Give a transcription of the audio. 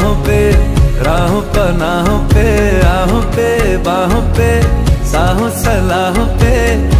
बाहों पे, राहों पनाहों पे, आहों पे बाहों पे, साहों सलाहों पे।